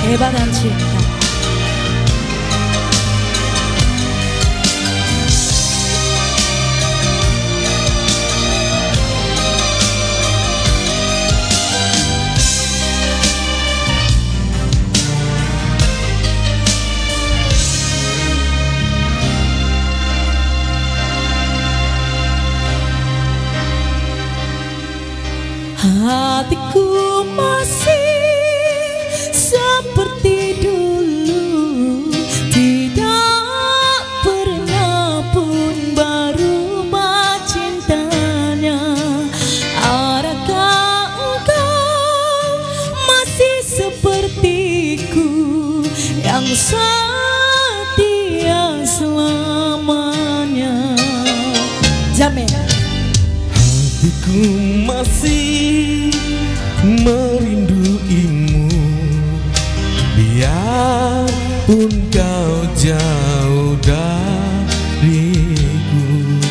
kehebatan cinta. Hatiku masih seperti dulu, tidak pernah pun berubah cintanya. Adakah engkau masih sepertiku yang setia selamanya? Jamin. Hatiku masih merinduimu, biarpun kau jauh dariku.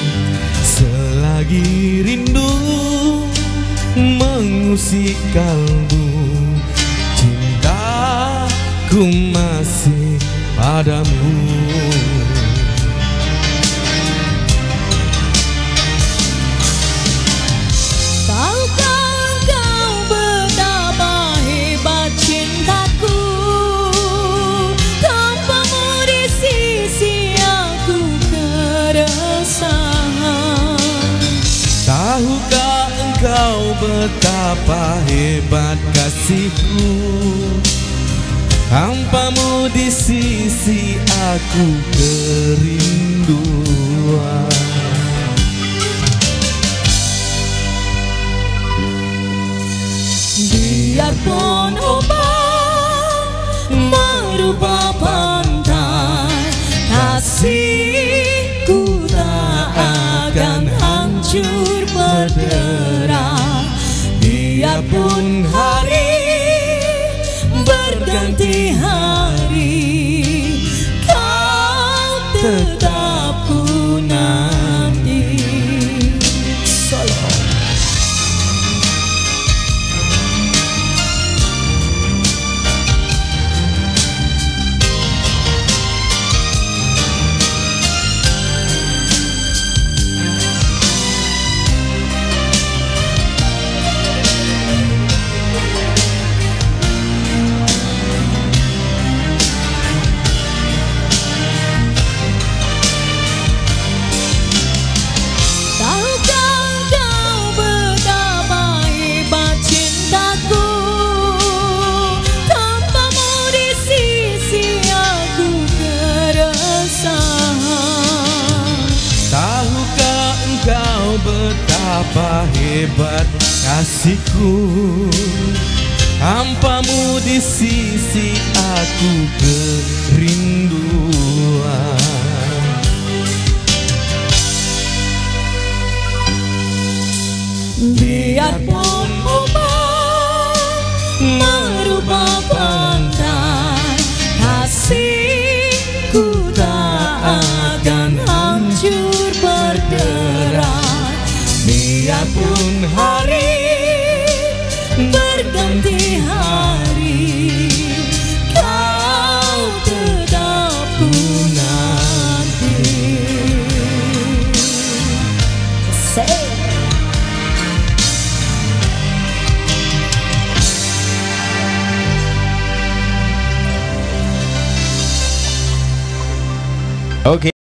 Selagi rindu mengusik kalbu, cintaku masih padamu. Tahukah engkau betapa hebat kasihku, tanpamu di sisi aku kerinduan. Biarpun ombak merubah pantai, kasihku tak akan hancur berderah. Biarpun hari berganti hari, kau tetap ku nanti. Salam. Betapa hebat kasihku, tanpamu di sisi aku kerinduan. Biarpun ombak merubah pantai, kasihku tak akan hancur berderai. Biarpun hari berganti hari, kau tetap ku nanti. Oke.